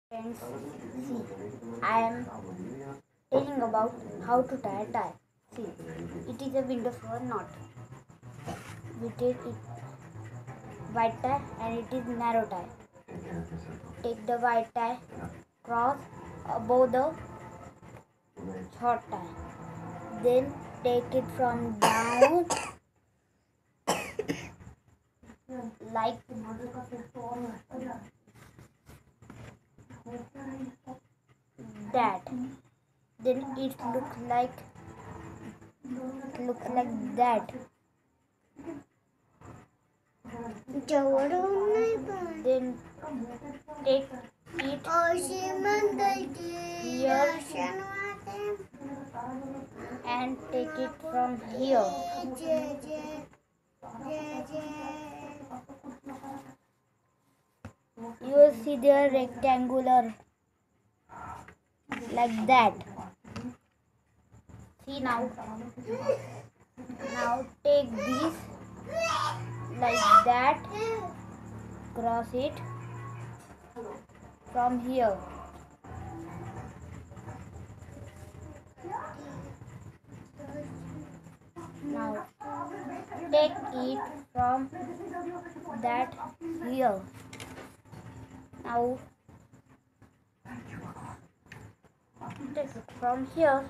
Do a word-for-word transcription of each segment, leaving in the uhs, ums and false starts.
Friends, see, I am telling about how to tie a tie. See, it is a window for knot. We take it white tie and it is narrow tie. Take the white tie, cross above the short tie. Then take it from down like that. Then it looks like it looks like that. Then take it here and take it from here. You will see there rectangular like that. See now. Now take this like that. Cross it from here. Now take it from that here. Now take it from here.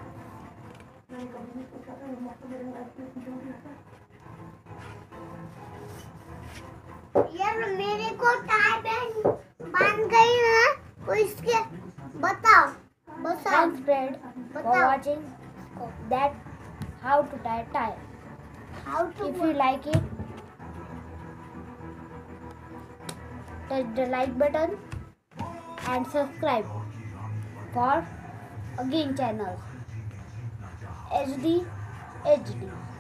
यार मेरे को tie बन गई ना, तो इसके बताओ बताओ Thanks friend for watching that how to tie tie. how to If you like it, touch the like button and subscribe for again channel H D H D.